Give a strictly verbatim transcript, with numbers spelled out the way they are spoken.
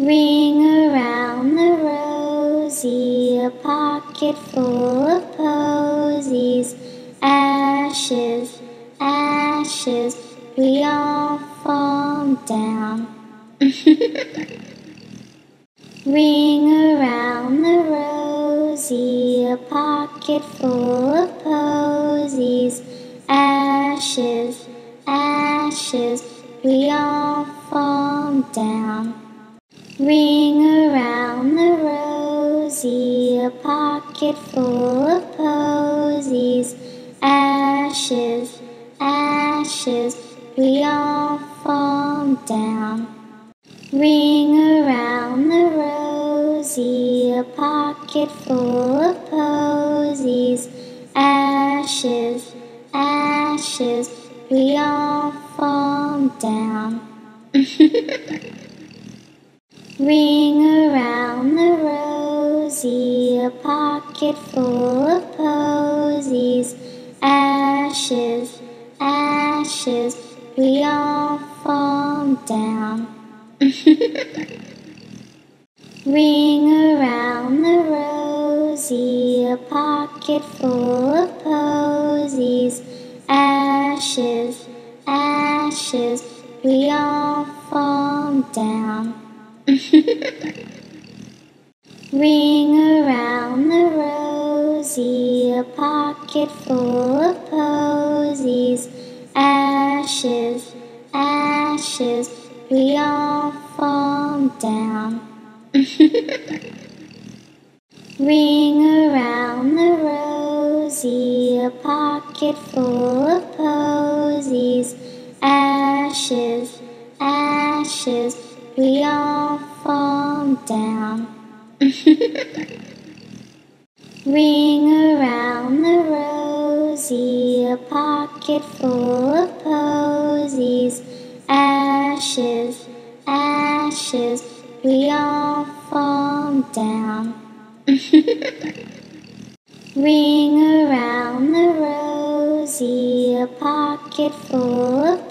Ring around the rosy, a pocket full of posies. Ashes, ashes, we all fall down. Ring around the rosy, a pocket full of posies. Ashes, ashes, we all fall down. Ring around the rosy, a pocket full of posies. Ashes, ashes, we all fall down. Ring around the rosy, a pocket full of posies. Ashes, ashes, we all fall down. Ring around the rosy, a pocket full of posies. Ashes, ashes, we all fall down. Ring around the rosy, a pocket full of posies. Ashes, ashes, we all fall down. Ring around the rosy, a pocket full of posies. Ashes, ashes, we all fall down. Ring around the rosy, a pocket full of posies. Ashes, ashes, we all fall down. Ring around the rosy, a pocket full of posies. Ashes, ashes, we all fall down. Ring around the rosy, a pocket full of